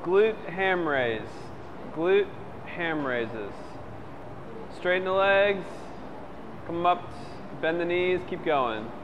Glute ham raise. Glute ham raises. Straighten the legs, come up, bend the knees, keep going.